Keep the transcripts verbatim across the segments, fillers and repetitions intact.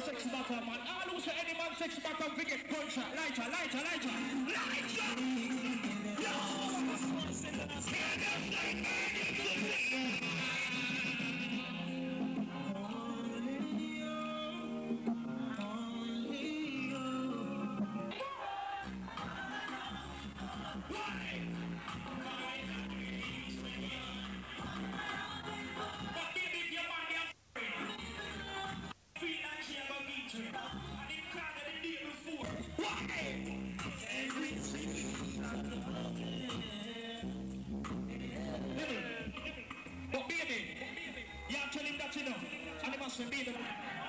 the sexy bottom, man. All who say any man sexy bottom, we get gunshot. Lighter, lighter, lighter. Lighter! Yo! But baby, you have to tell him that you know, and he must be the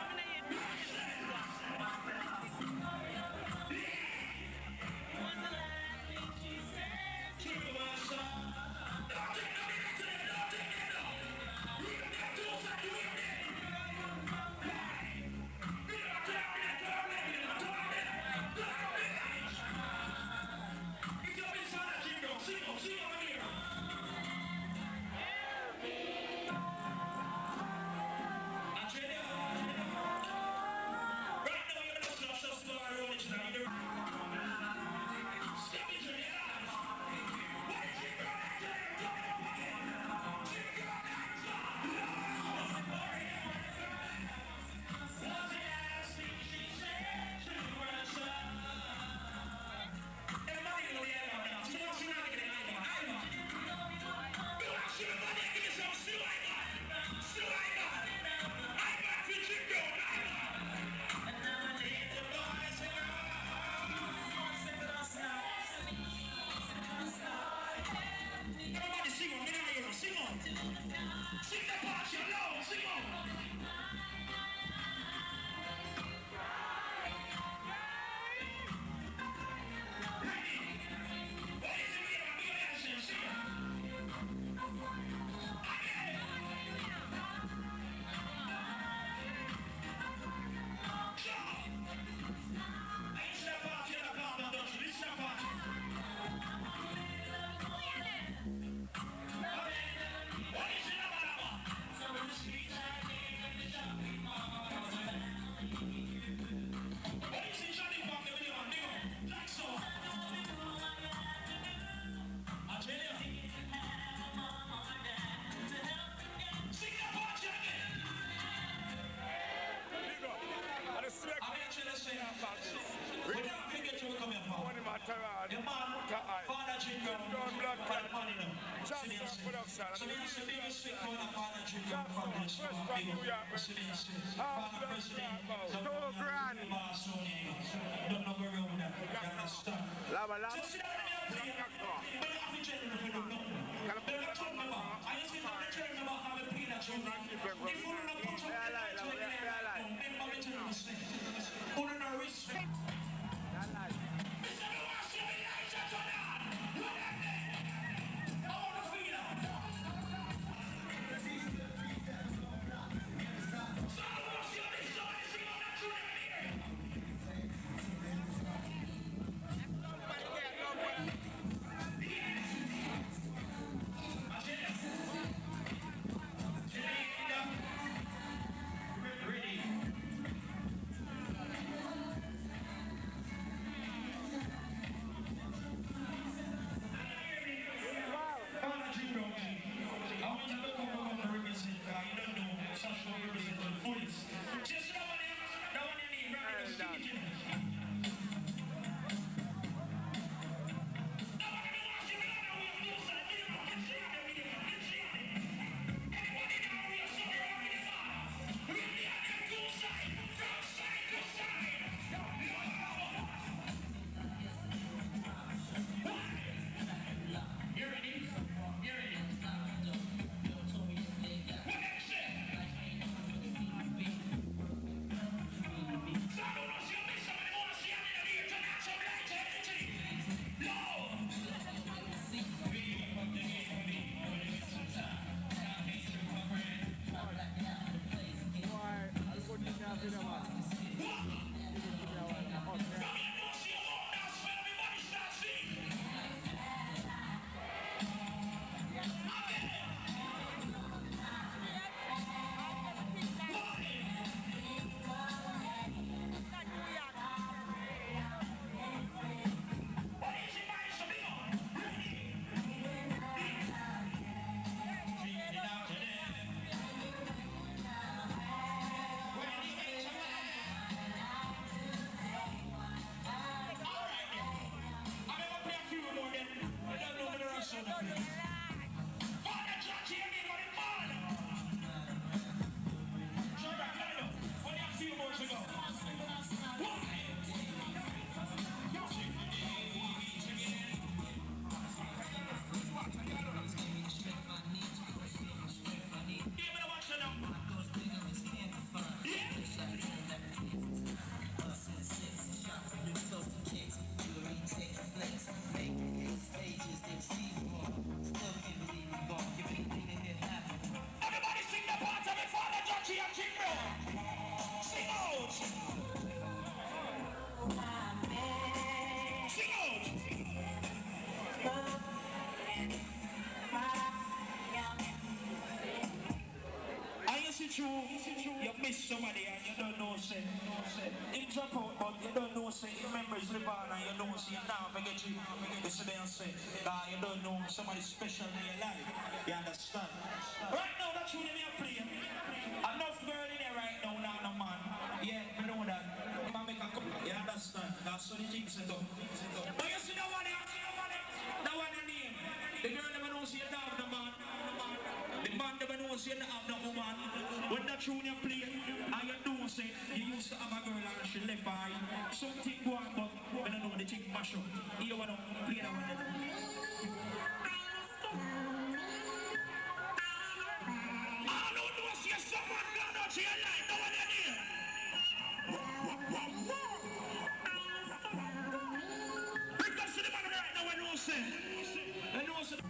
sing the part you love, sing on. Ready? What is it here? Be action, sing on. Again. Go. It's the part you're the part, don't you? It's the part. What is it? Father Jingle, blood money now. So we have to be a sick on the Father Jingle from this one. Father President, don't know where we're at. You understand? Just sit down and play. But you have to general if you don't know. But you talk about, I just want to tell you about how we play that tune. If you don't put up that tune, remember me tell you this thing. Who don't know respect? Sing out! Sing out! And you see true, you miss somebody and you don't know, say, it drop out, but you don't know, say, memories live on and you don't see it now, forget you. You see there and say, nah, you don't know somebody special in your life. You understand? Right now, that's what they are playing. Enough girl in there right now, now, no man. Yeah, I know that. If I make a couple, you understand? That's what the things set up. But you see that one there? That one your name. The girl never knows you have the man. The man never knows you have the woman. When that tune you play, and you do say, you used to have a girl and she left by. Something go on, but I don't know, the thing mash up. You want to play that one there. I don't know, see someone gone out to your life, no one in here. Because to the man right now, I know, say. I know, say.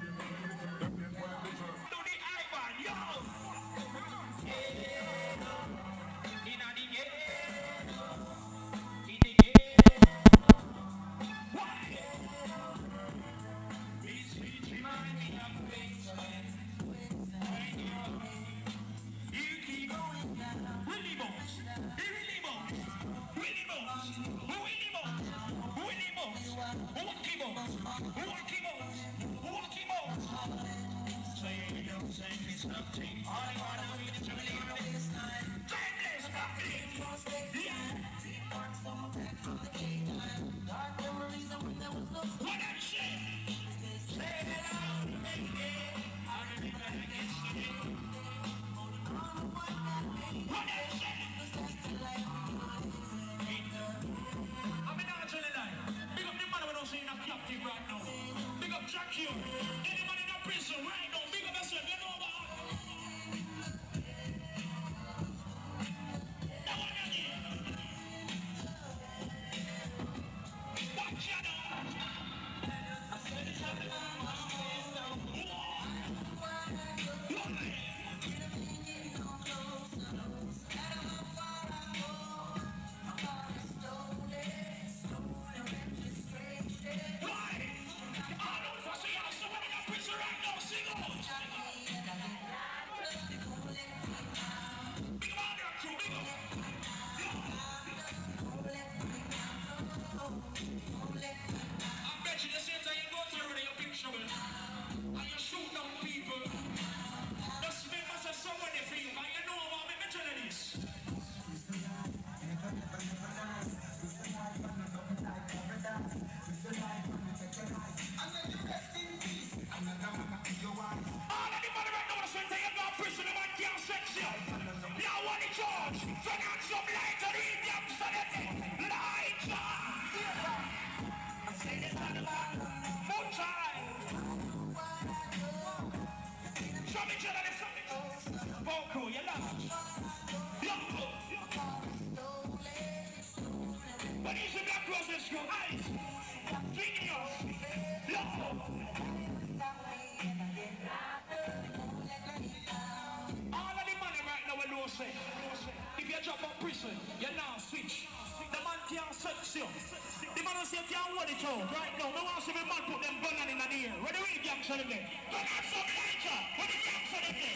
If you drop a prison, you now switch. The man can't sex you. The man say you can't hold it out. Right now, no one see the man put them gun in the air. Where the real gangs are there? Turn on some lighter. Where the gangs are there?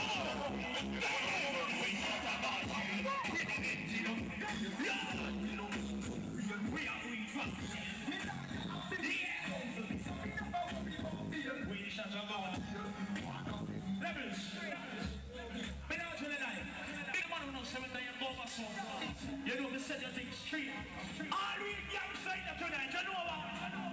We are going fast. We shut up on levels. You know, we set your things straight. All we young side of tonight, you know about.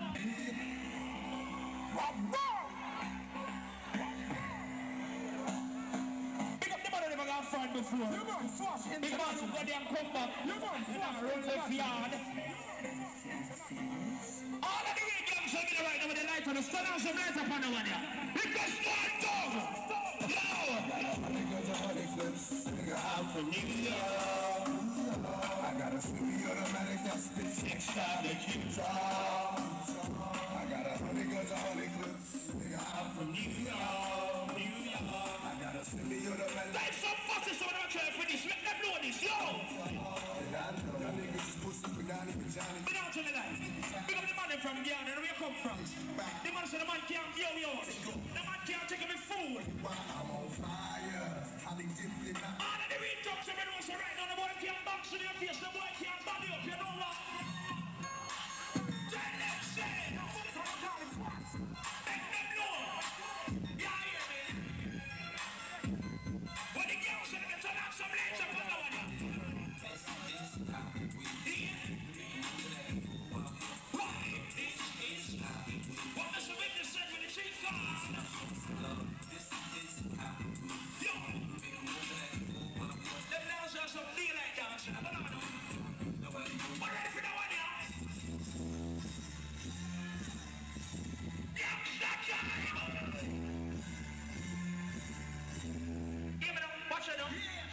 Pick up the man who never got fun before. You man, fast. Big man who got them come back. You man, fast. Run left yard. All of the way gangs are getting right now with the light on the sun and some light up on the one here. Because one dog. Yo! Niggas are honey flips. Nigga, I'm from New York. I got a fully automatic, that's the chick shot that you talk. I got a honey guns, a honey clips. Nigga, I'm from New York, New York. I got a fully automatic. Like some fastest when I'm trying to finish, let them know this, yo! them from Ghana, where you come from? The man said the man can't give me out. The man can't take me food. I'm on fire. How they dipped it out. All of the real talks of everyone say right now, the boy can't box in your face, the boy can't body up, you know what? Tell them say, make them know. You hear me? When the girls say they turn out some lights up on the one. What does the witness say when the chief comes? Yo! Them now say some daylight dancing. I don't know. But ready for the one, yeah? Yeah, stop time! Give me them. Watch it now.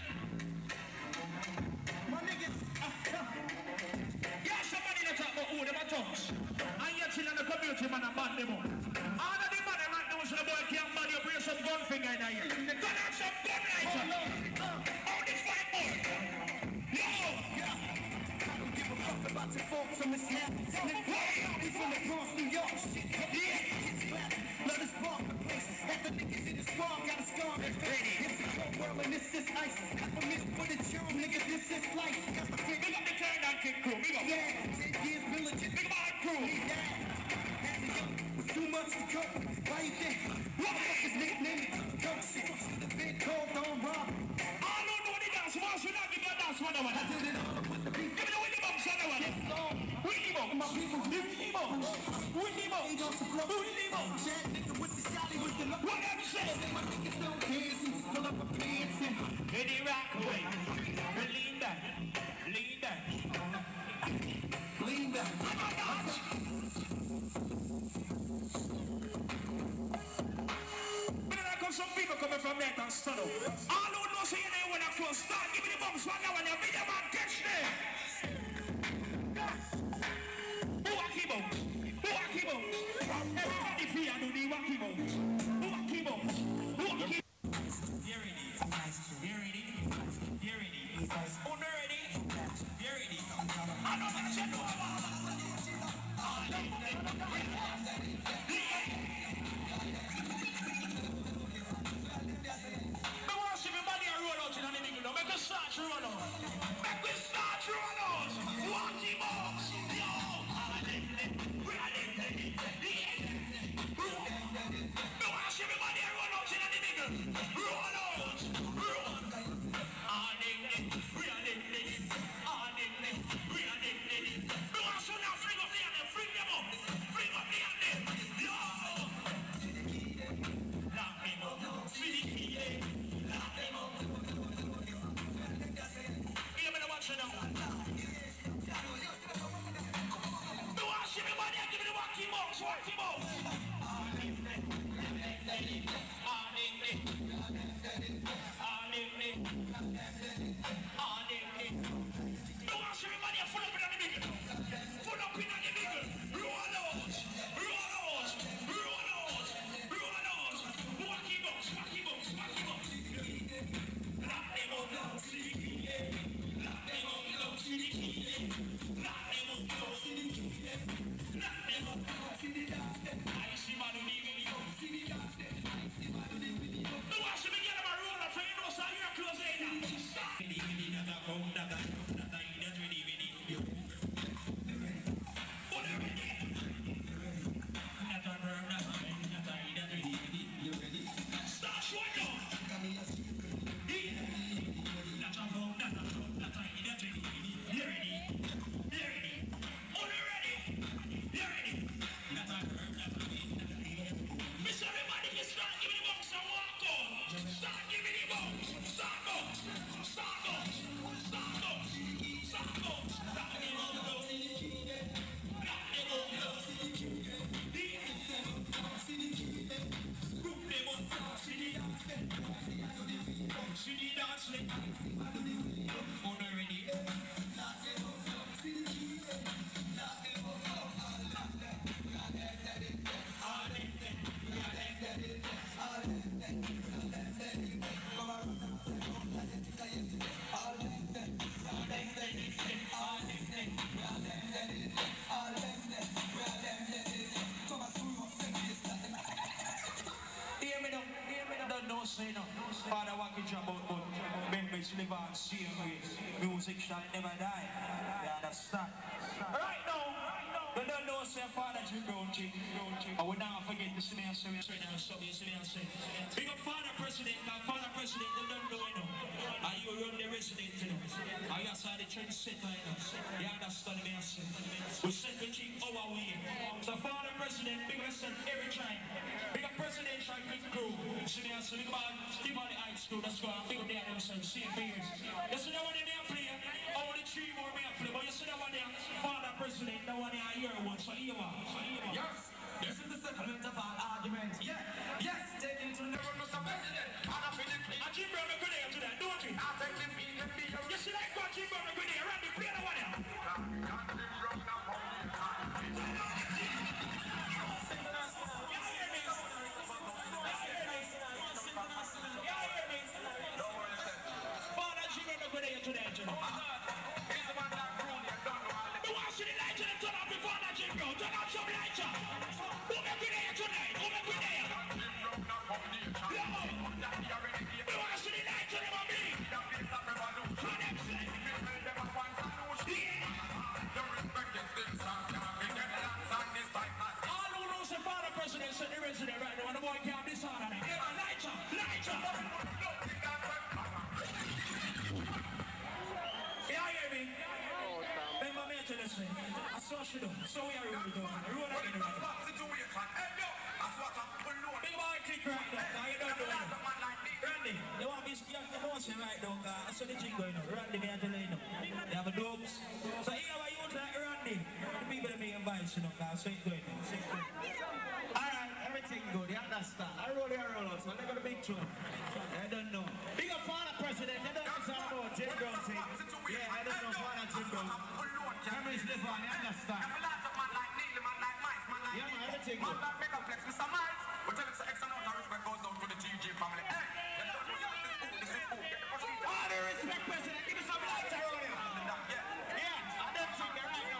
My niggas. Yeah, somebody that talk about who them are tongues. And yet in the community, man, and band them up. All of the man and man knows the boy can't band you, bring some gun finger in here. They turn out some gun lights. Oh, this fight boy. Yo! Yeah. I don't give a fuck about your folks from the snap. We from the Bronx, New York. Shit, yeah. It's black. Let us spark the place. Half the niggas in the squad got a scar. It's a cold world and this is ice. Half a meal for the chill, nigga, this is life. Got the Big up the Turn Down Kid crew, big up. yeah, ten years militant. Big up our crew. Yeah. As a young, with too much to cope. Why you think? What the fuck is nickname it? Coke shit. The big cold don't rob. All who know the dance, why should I give you a dance one hour? I did it all with the beat. Give me the Winnie Bumps one hour. It's long. Winnie Bumps. My people, Winnie Bumps. Winnie Bumps. ain't on the floor. Winnie Bumps. That nigga with the shotty with the look. What them say? My niggas don't dance and pull up a pants and Ready, rock away. Lean back. Lean back. lean back. Some people coming from there and stand up. All who know say you know when I close, start give me the bumps one now and you be the man catch there. Who wacky bumps? Who wacky bumps? Everybody free and do the wacky bumps. Who wacky bumps? Who wacky bumps? You ready? You ready? You ready? Who not ready? You ready? I know what you know about. Make us start to run out. Make us start to run out. Wacky box. Yo. We are the We want to see everybody run out in the nigga. Run out. Run. Ah, nigga. We are the Ah, nigga. We are the We want to now fling up the other. Fling them up. Fling up the other. Yo. music shall never die. You understand? Right now, you don't know say Father Jim Brown King. I will not forget to see me and say me and say me and say. Big up Father President, now Father President, they don't know you know. And you run the resident, you know. And you saw the trend set, you know. You understand me and say. We set the king our way. So Father President, big lesson every time. Big up presidential big crew. See me and say, big man, Steve on the high school, that's why I'm big up there themselves, same years. You see that one in there play? Only three more may play, but you see that one there? Father President, that one there, year one, so here one. Yes, this is the settlement of our argument. Yeah, yes, taking it to the run, Mister President. And I feel it. And Jim Brown, we're good there today, don't we? I take the feet and be You see like what Jim Brown, we're good there, Randy, play that one there. So we are really doing it. Roll again, right? Big boy kick right now. Now you don't know it. Randy, you want me to say right now, I saw the jingle, you know. Randy, me and tell you, they have a dogs. So here are you like Randy. The people that make advice, you know, so it's good. Alright, everything good, you understand. I roll here, roll out, so they're going to be true. I don't know. Big up Father President, I don't know about Jim Brown thing. Yeah, I don't know Father Jim Brown. Memories live on, you understand? Yeah, man, everything good. Mister Miles, we tell it's X amount of respect goes out to the G G family. Hey, all the respect, President. Give me some lights around here. Yeah, I don't think they're right now.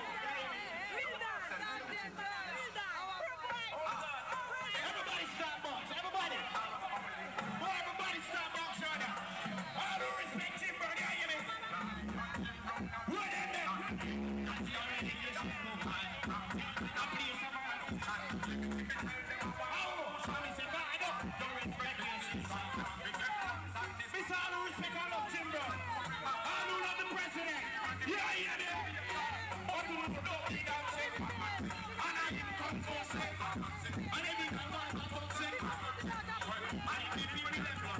Everybody stop box. Everybody. Boy, everybody stop box right now. All the respect, Jim Brown. You hear me? What in there? That's the already used to go high. I play some of my time. Oh, I said, I don't. Don't respect me. Mister All the respect, I love Jim Brown. I do love the president. Yeah, yeah, yeah. I do love the dancing. And I didn't come for say. And I didn't come for say. I didn't even let one.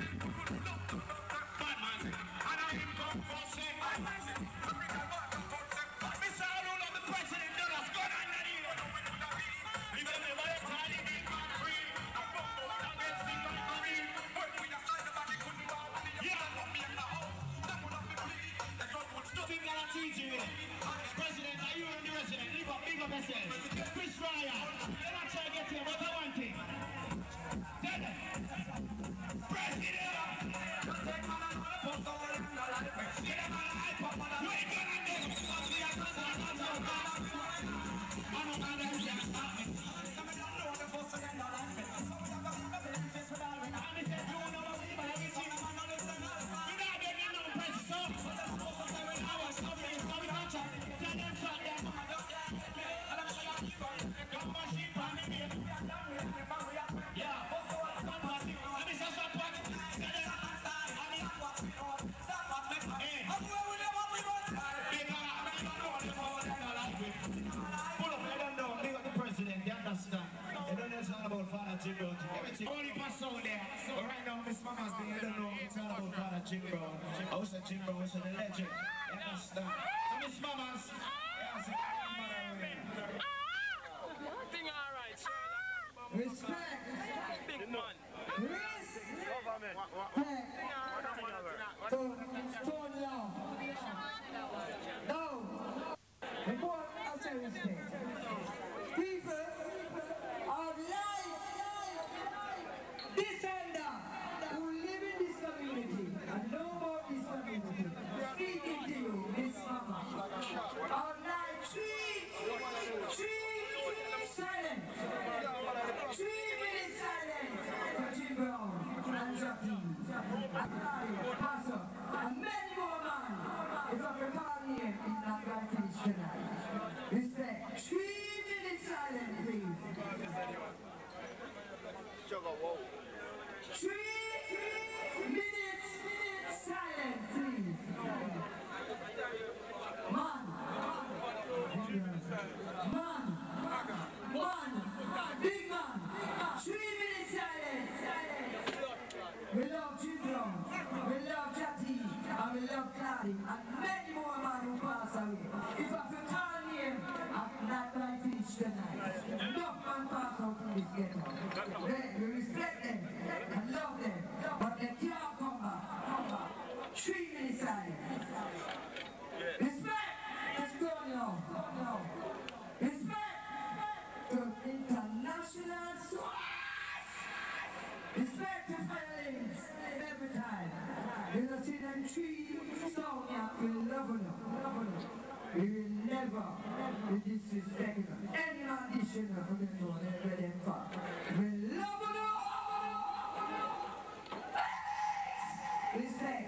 Bad man say. And I didn't come for say. Mister All who love the president, do us good on that here. Even if I tell you big man free. I'm going to go against the man free. When we are trying to back it, couldn't go. Yeah, I'm me in the house. That would have been free. That's what would stop. Think I'll teach you. President, are you and the resident? Leave up, big up yourself. Chris Ryan, you're not trying to get here, but I want it. Tell them. President! Take my man, put the whole in the life. Get him on the iPod, man. You ain't gonna do it. Because we are not going to do it. I don't know that we are stopping. Some of them know the first thing in the life. Some of them know the first thing in the life. And they said, you know what we are getting. You're not getting no press, so. Hours, how many, how many much? Tell them shot them. Come on, sheep, and maybe. Yeah. Let me say something. Jim Brown. Everything. Only pass out there. But right now, Miss Mama's thing, I don't know. It's all about Father Jim Brown. I was a Jim Brown, I was a legend. You understand? So Miss Mama's, yeah, it's a mother. Thing all right. Respect. Big man. Respect. Government. So, stone down. Now, before I say respect, people of life, descender who live in this community and know about this community, speaking to you, Miss Mama, of life, three, three silent, three minutes silent for Jim Brown and Jackie, and Pastor, and many more man. If I can call name, it's not going to finish tonight. Respect. Three minutes silent, please. Three minutes silent, please. Man. Man. Man. Big man. Three minutes silent. We love Jim Brown. We love Jatty. And we love Clary. And many more men who pass away. If I could call name, I'm not going to finish tonight. Enough man pass out in this ghetto. We respect them and love them. But they can't come back. Come back. Three minutes silent. Respect. Let's go now. Respect to international Sowah. Respect to violence every time. You know, see them three songs here, we love them. We will never be disrespected. Any audition of them know they're them for. We love them. Respect.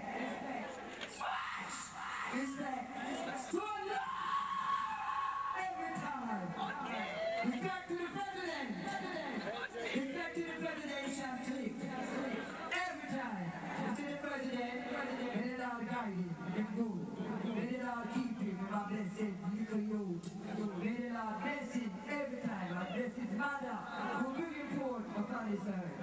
Respect. Sowah. Every time. Respect to the president. Respect to the presidential clique. Every time. To the president, let it all guide him and go. Let it all keep him in my blessed little youth. Let it all bless him every time. I bless his mother who bring him forth upon his earth.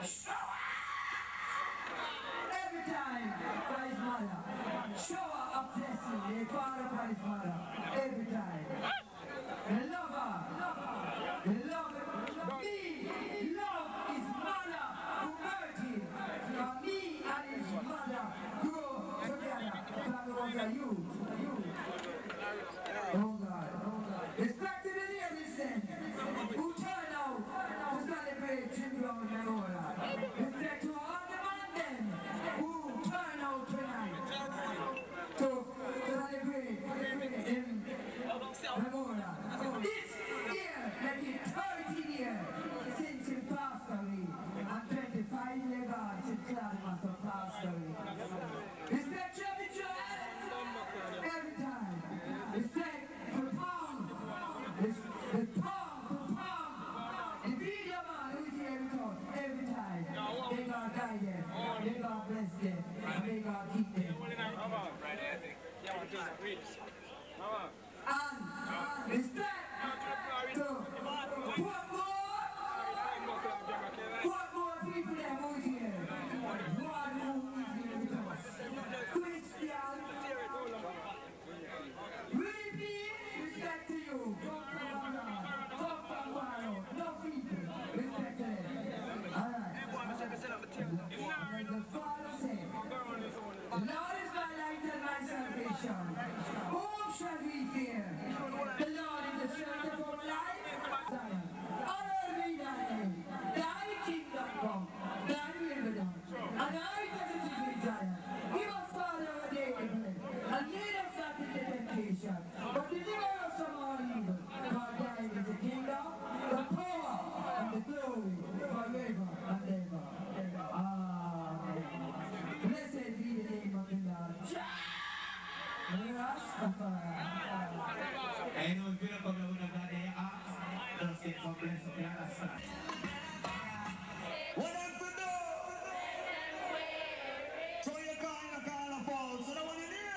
Every time for his mother. Sowah a blessing. They fall upon his mother. Every time. They love her. They love him. Me love his mother who hurt him. For me and his mother grow together. That was a youth. Oh God. Respect to the ladies then who turn out to celebrate Jim Brown Memorial. Respect to all the men then who turn out tonight to celebrate him Memorial. This year, like it thirty years since he passed away, and twenty-five years since Clary must have passed away. Respect Chubby Joel every time. Respect the pound. The pound, the pound. The video man who is here with us every time. May God guide them. May God bless them. And may God keep them. And respect to what more? What more people that are here? One who is here with us. Christian. Really, respect to you. Come from Ghana. Come from Ghana. No people. Respect to them. Alright. As the Father said, the Lord is my light and my salvation. Whom shall we fear? The Lord is the strength of our life. Honor me thy name. Thy kingdom come. Thy will be done. And I positive in Zion. Give us, Father, our daily bread. And lead us not into temptation, but deliver us from all evil. For thine is the kingdom, the power, and the glory, forever and ever. Amen. Blessed be the name of the Lord. Rastafari. I know if you don't come here with a day off, don't say for blessing, you understand? What else to do? Throw your car in a car of falls. So that what you need?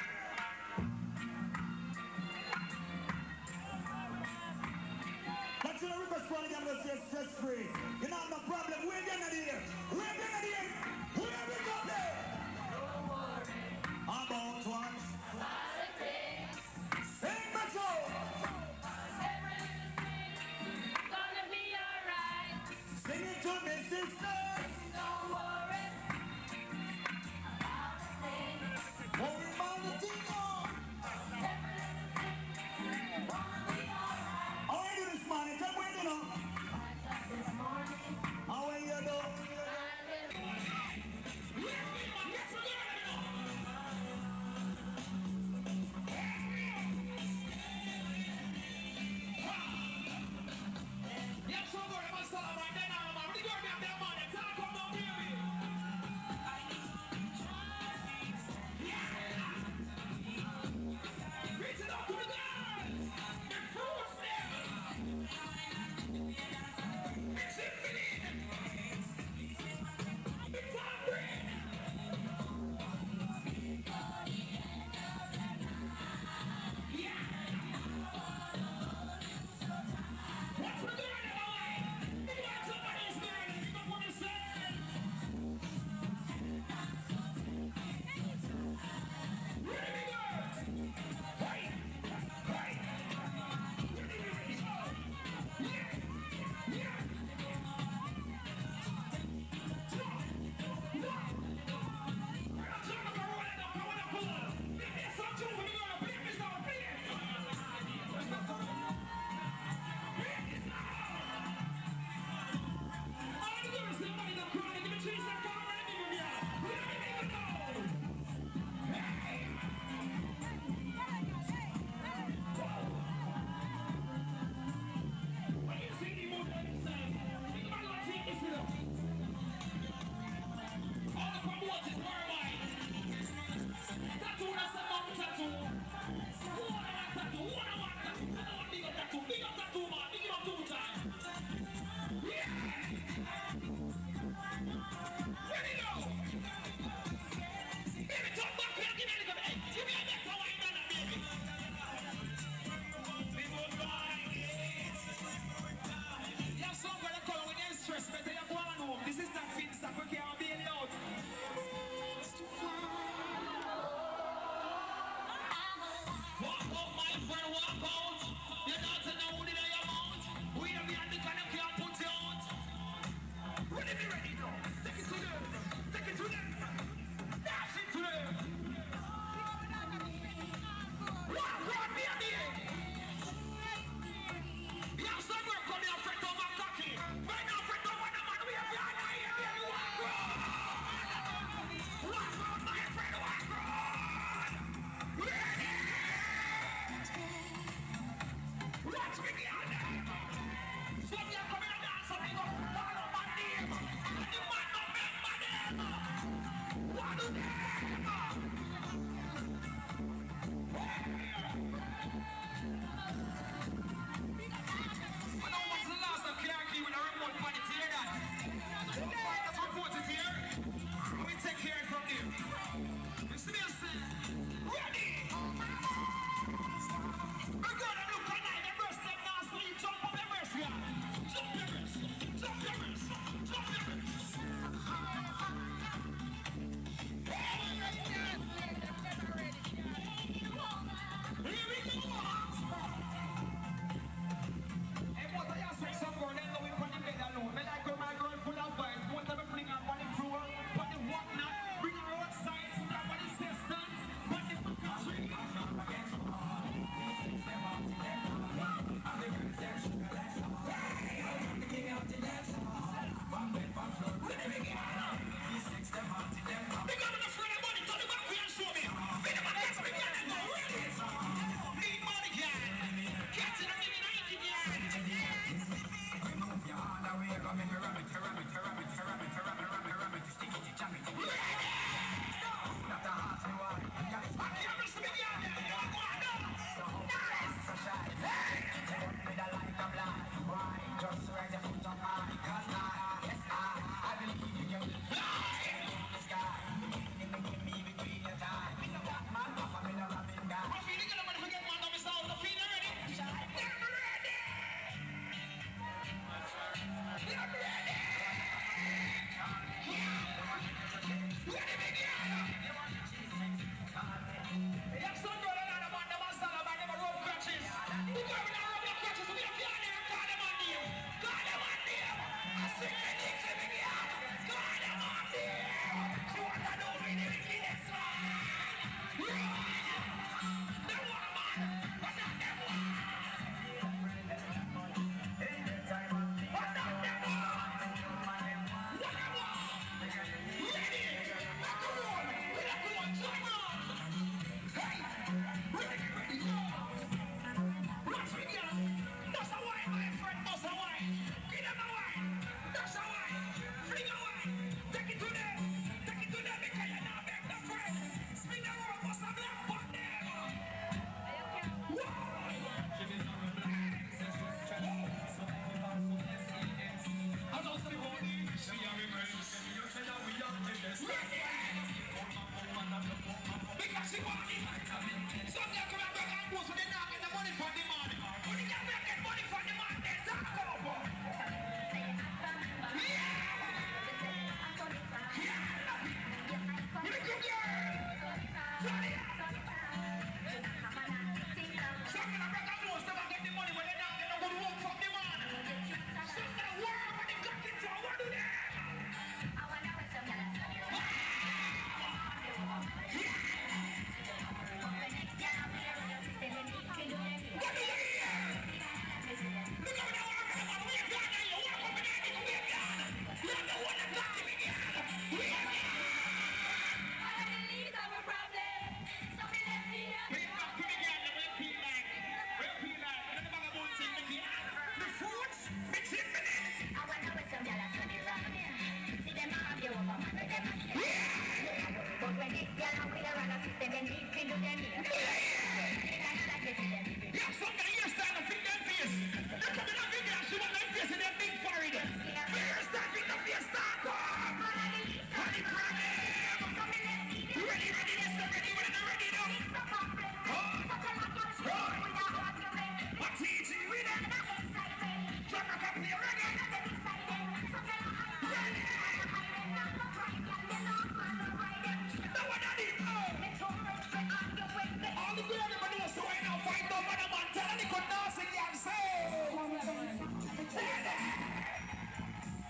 That's the request for the gang that says stress free. You know, no problem. We're gonna do it. We're gonna do it. We're gonna go there. About what? Sing the show. Gonna be alright.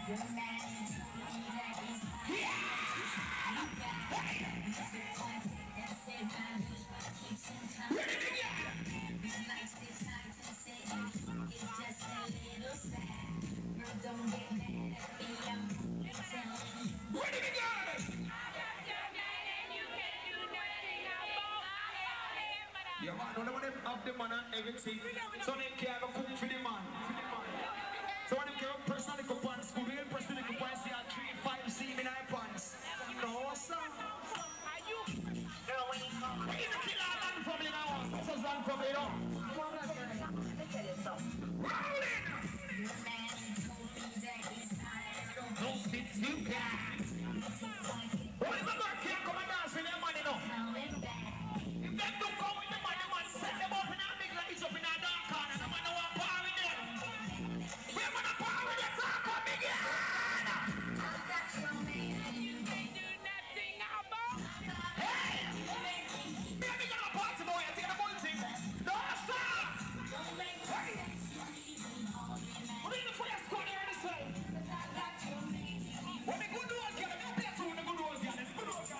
Yeah, man, don't want them have the man and everything. So they can't go cook for the man. So when they can personally go pants, good real personally go pants, they are three, five, see me nine pants. No, sir. He's a killer man from me now. This is man from me now. Rolling! Those kids you can. What if a man can't come and dance with their money now? If they don't go with the money, man, set them up in a big lights up in a dark corner. No man no want power with them. We want to power with the talk of big yard. Hey! Maybe you're a party boy, I think the boy thing. No, sir! Hey! What is the fire squad here this way? What the good old girl? Let me play to the good old girl. The good old girl.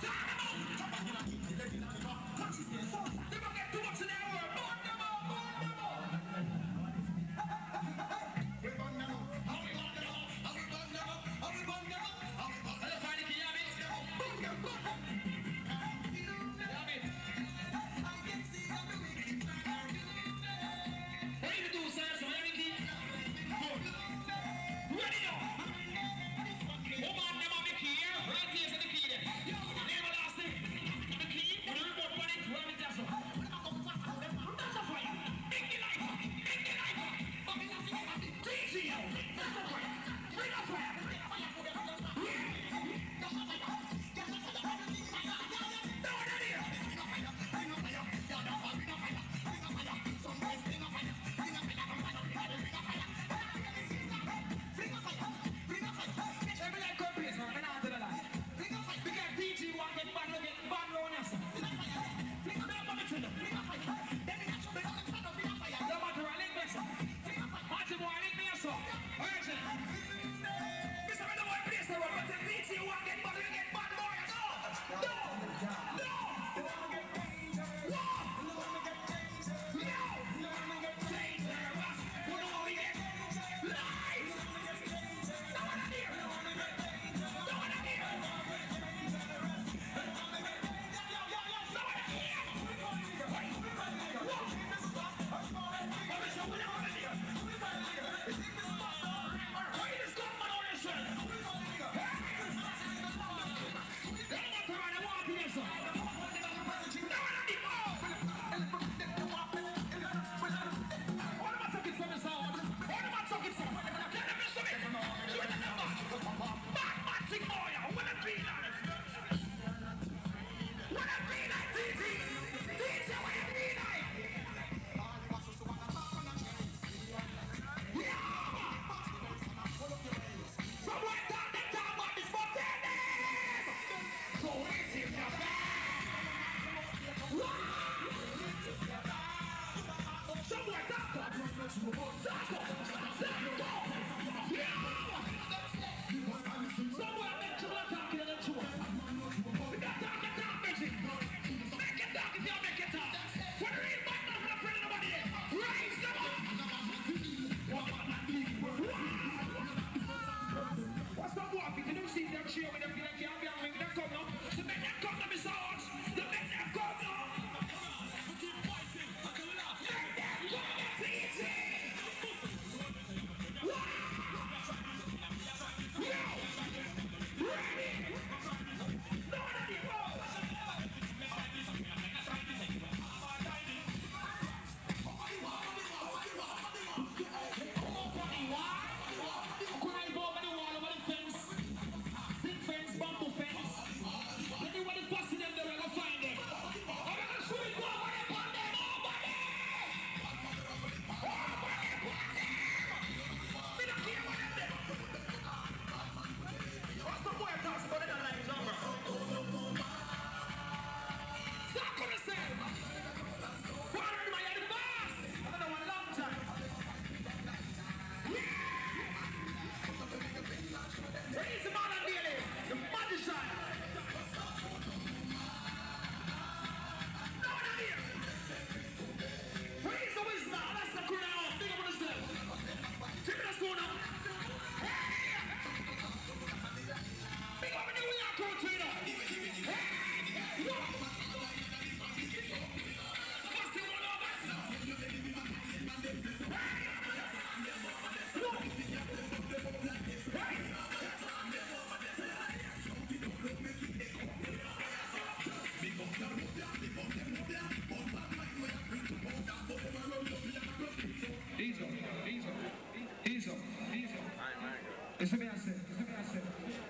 Listen me, I said. Listen me, I said.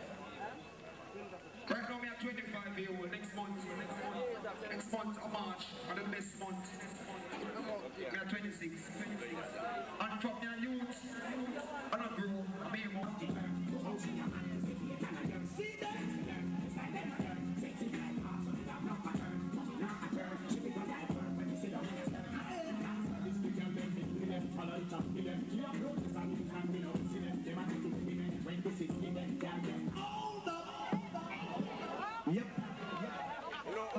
Right now, me at twenty-five years old. Next month, next month, next month of March, or the best month. Me at twenty-six, twenty-six. And from your youth, and I grow, I be more. See that? Yep.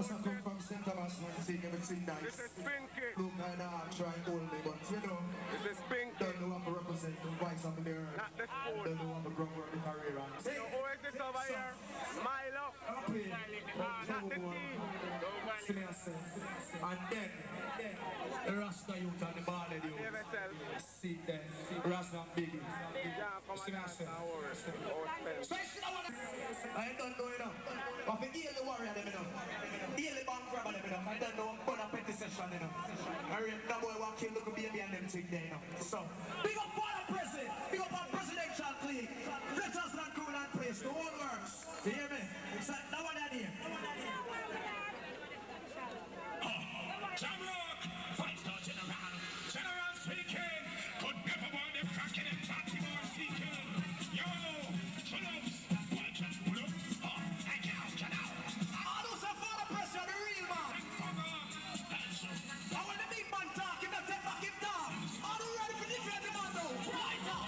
Must have come from Saint Thomas and see everything nice. This is Pinky. Look, I know I'm trying to hold me, but you know, This is Pinky. don't know how to represent the voice of the earth. Not the spoon. Don't know how to grow up the career. So who is this over here? Milo. Happy. Not the team. See me, I say. And then, the Rasta youth and the Ballad youth. Never tell. See them. Rasta and Biggie. Yeah, come See me, I on, say. don't worry. Outspend. So I should have wanna- I don't know enough. But for heal the warrior, them enough. Heal the bank robber, them enough. I don't know what a petty session, enough. I read that boy walk kill look baby and them thing there, enough. So, big up for the president. Big up on presidential clique. Let us not cool and place. The whole works. You hear me? So, now what I hear? Jamrock, five-star general, general speaking, could never want them cracking and chatting or speaking. Yo, shut up, watch us, pull up, oh, I get out, get out. All those are for the president, the real man. I want the big man talk, if not take back him talk. Are you ready for different man though? Light up!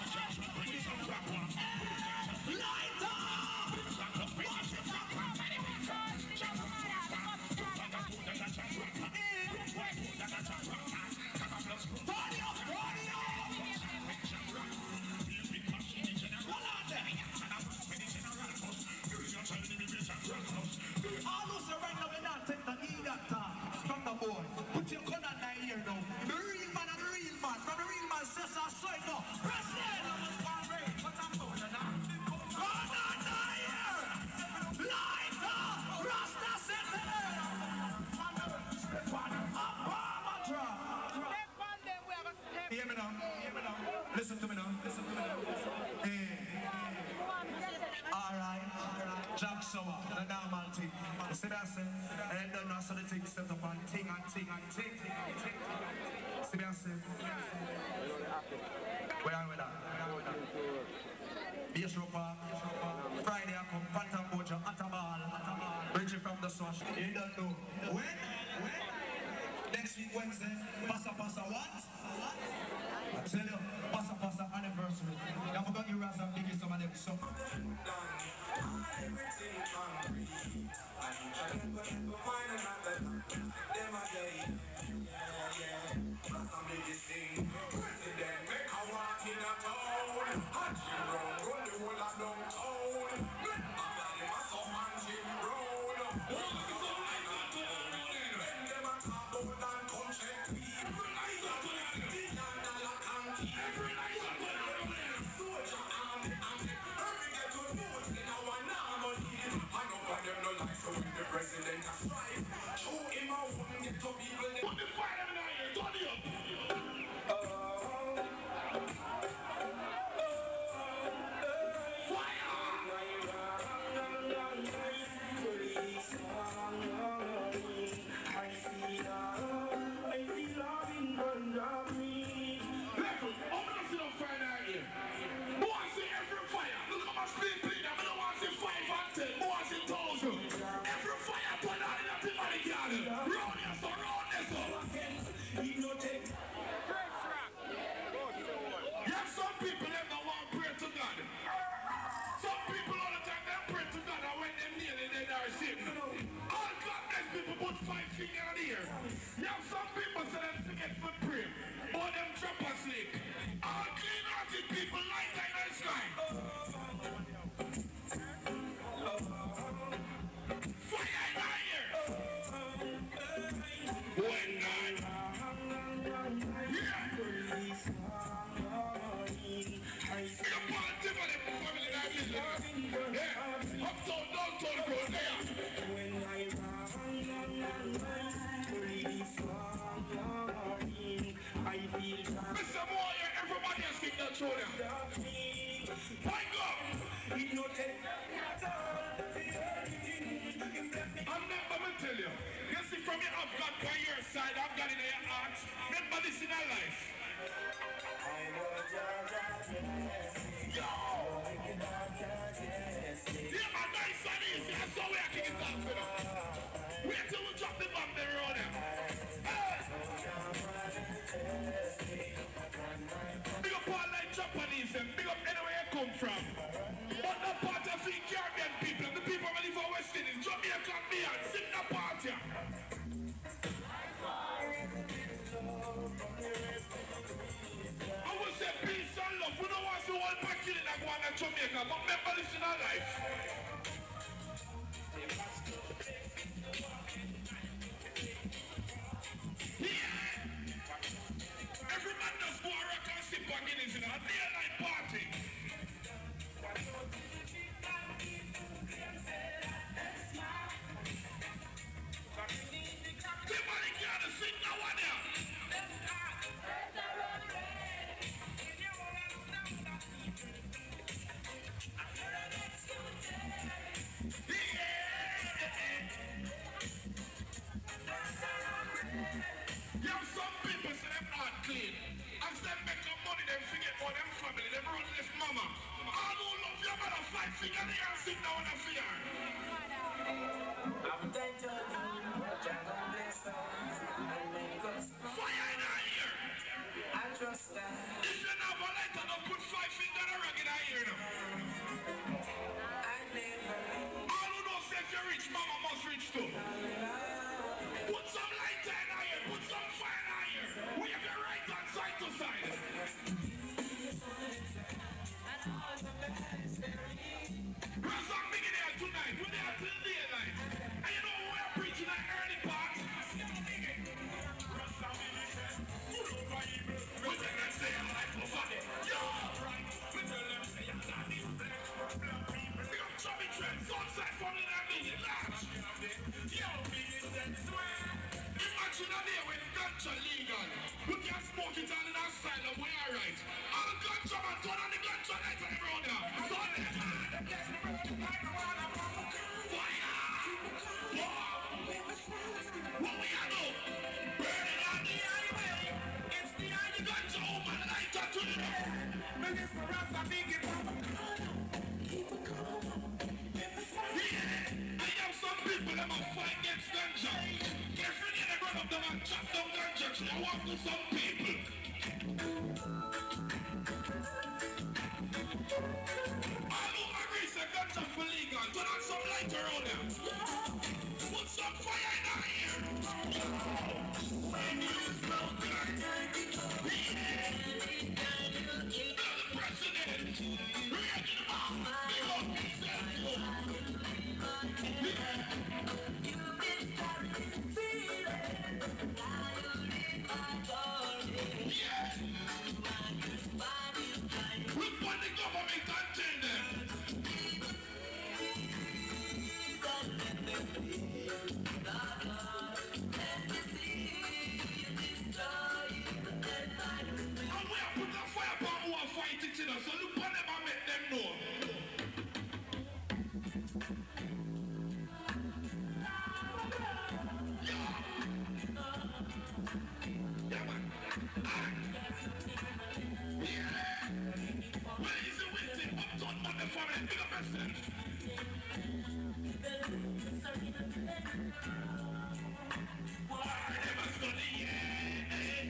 Light up! All those right now, we're not taking the heat that time from the boy. Put your gun on that ear now. The real man and the real man. From the real man says I saw it now. President! Gun on that ear! Light up! Rasta set the air! Step on them. Up, Matra! Hear me now. Hear me now. Listen to me now. Listen to me now. Hey. All right. Jack Sowah, the normal thing. You see that, say? And then I saw the thing set up on ting and ting and ting, ting and ting. See that, say? Where are we at? Where are we at? Bishop Park, Friday I come, Phantom Bojo, Atabal, Bridget from the Sosh. You don't know. When? When? Next week, Wednesday, Passa Passa what? What? I tell you, Passa Passa anniversary. You have got your Raz and Biggie some of them, so. Everything concrete. I ain't trying to find another. Them a day. Yeah, yeah. That's the biggest thing. President, make a walk in a town. Hot you round, run the whole of downtown. Make a man in a some man Jim Brown. When them a talk about and come check people. I got to the city and dollar county. Every night I go down there. Soldier army, army. Hurry get to vote in our harmony. I know for them no like so when the president has strive. Show him how one get to people. Put the fire in the air, turn it up. You have some people say them forget for prayer, but them drop a slick. All clean-hearted people like that in the sky. Fire in our ear. When God. Yeah. You're positive of them family that is living. Yeah. Uptown, downtown, go there. Mister Moyer, everybody has kicked that shoulder. Wake up! I'm never going to tell you. You see, from your I've got by your side, I've got it in your heart. Remember this in our life. Yo! Yeah, my nice and easy. That's how we are kicking it off, you know. Wait till we drop the bomb there, on them. Big up all like Japanese and big up anywhere you come from. But not part of the Caribbean people, the people who live in West Indies, Jamaican beer, sing the party. I would say peace and love. We don't want to all back in and go on to Jamaica, but remember this in our life. Yeah. Every man does go and rock and sip on Guinness in a day-night party. Somebody gotta sing now one here. You have some people say them not clean. As them make up money, them forget about them family, them run this mama. All who love your mother fight finger they and sing now on the fear. I'm dead to you, Jago bless us and make us Fire in our ear. I trust that If you never light and don't put five finger in a rag in our ear now. I never All who know say if you rich, mama must reach too. Put some light in our ear, put some fire in our ear. We have your right hand side to side. We're some big in here tonight, we're there till daylight. And you know we're preaching that early part. We tell them say your life will body. Yo! We tell them say your life is black. We got chubby trends, outside from the meeting, large. Yo, biggest and swear. Imagine a day when ganja legal. We can smoke it all in our asylum, we alright. All ganja man turn on the ganja light on the road now. So there, man. Fire! What we are do? Burn it on the highway. It's the eye the ganja woman light up to the road. Minister Rasta big it up. Yeah, I have some people that will fight against ganja. Every day they run up them and chop down ganja tree. I walk to some people. All who agree say ganja for legal, turn on some light around them. Put some fire in our ear. When you smoke ganja, yeah. Now the president, react in the mouth. They won't be sensible. Look what the government can tell them. And we have put a fire upon who are fighting to them, so look on them and make them know. Yeah. Yeah, man. Aye. Yeah. Well, he's a waiting uptown on the family. Big up yourself. Why never study yet?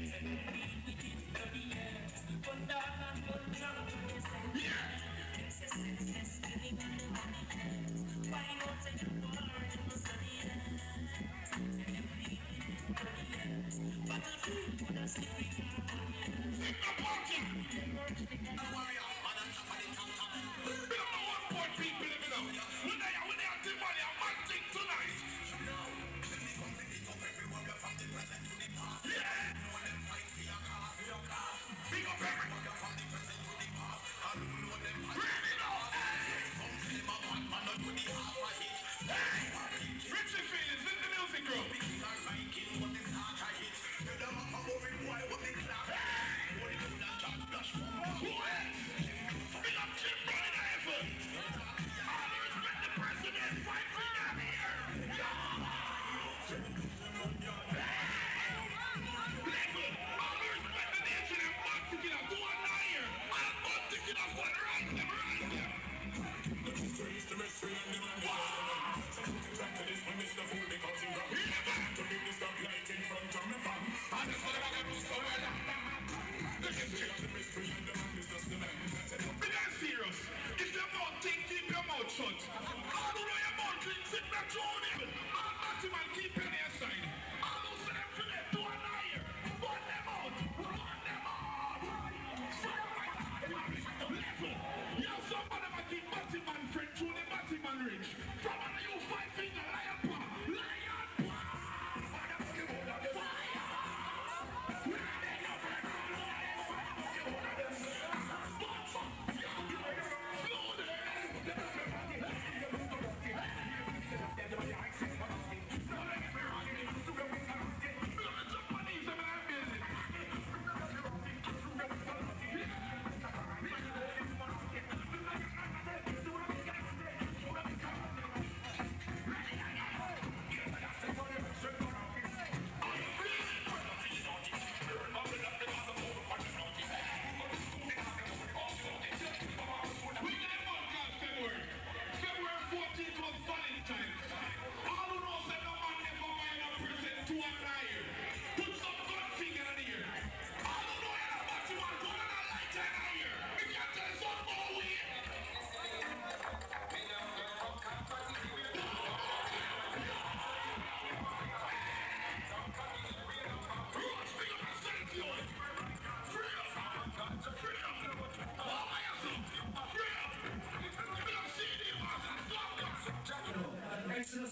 Yeah. Sing the party. We don't know what poor people living up. When they are, when they are the money, I'm acting tonight. Yeah. Big up everyone. Really know. Hey. Richie Feelings in the music group. Hey. What?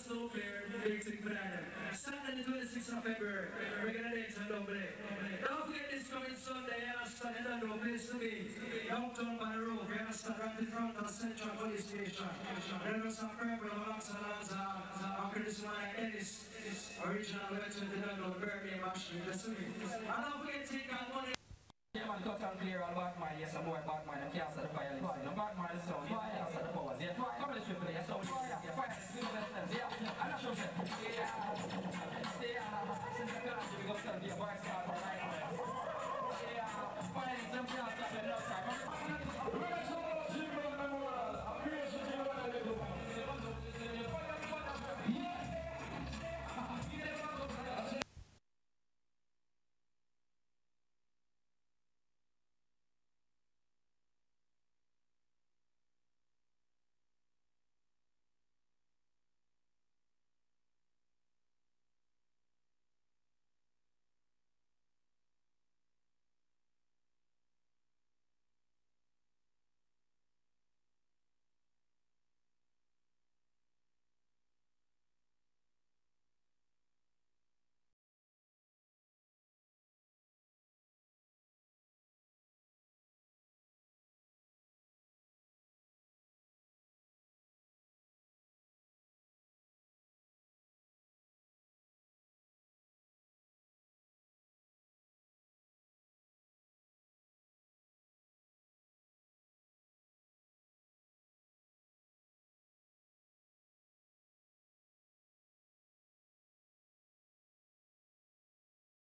so clear, big thing for that. Saturday the twenty-sixth of February, we're gonna dance on double A. Don't forget this coming Sunday, you understand, you don't know, place to be. Downtown by the road, you understand, right in front of the Central Police Station. There was some purple alongside Uncle this man Ennis, original legend, you don't know, Birmingham, Ashton, that's me. And don't forget to take out money. Yeah, man, cut and clear all Batman, yes, I'm boy Batman, I can't start the fire, listen. No Batman is sound, yeah, I can't start the powers, yeah. Come on, let's play, yeah, so, yeah, fire, yeah, I'm not sure, yeah.